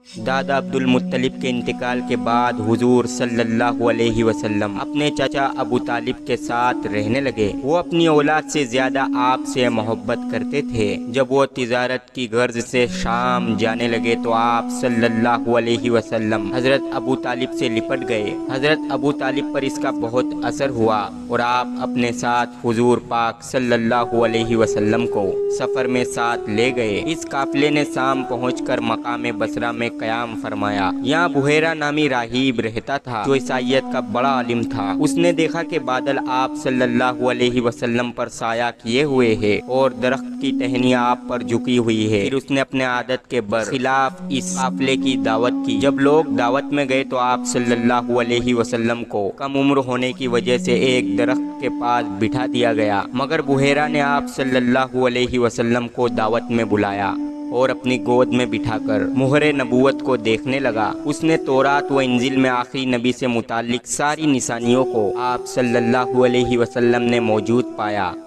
دادا عبد المطلب کے انتقال کے بعد حضور صلی اللہ علیہ وسلم اپنے چچا ابو طالب کے ساتھ رہنے لگے۔ وہ اپنی اولاد سے زیادہ آپ سے محبت کرتے تھے۔ جب وہ تجارت کی غرض سے شام جانے لگے تو آپ صلی اللہ علیہ وسلم حضرت ابو طالب سے لپٹ گئے۔ حضرت ابو طالب پر اس کا بہت اثر ہوا اور آپ اپنے ساتھ حضور پاک صلی اللہ علیہ وسلم کو سفر میں ساتھ لے گئے۔ اس قافلے نے شام پہنچ کر مقام بصرہ میں قیام فرمایا۔ یہاں بحیرہ نامی راہب رہتا تھا جو عیسائیت کا بڑا عالم تھا۔ اس نے دیکھا کہ بادل آپ صلی اللہ علیہ وسلم پر سایہ کیے ہوئے ہے اور درخت کی ٹہنیاں آپ پر جھکی ہوئی ہے۔ پھر اس نے اپنے عادت کے برخلاف اس قافلے کی دعوت کی۔ جب لوگ دعوت میں گئے تو آپ صلی اللہ علیہ وسلم کو کم عمر ہونے کی وجہ سے ایک درخت کے پاس بٹھا دیا گیا، مگر بحیرہ نے آپ صلی اللہ علیہ وسلم کو دعوت میں بلایا اور اپنی گود میں بٹھا کر مہر نبوت کو دیکھنے لگا۔ اس نے تورات و انجیل میں آخری نبی سے متعلق ساری نشانیوں کو آپ صلی اللہ علیہ وسلم نے موجود پایا۔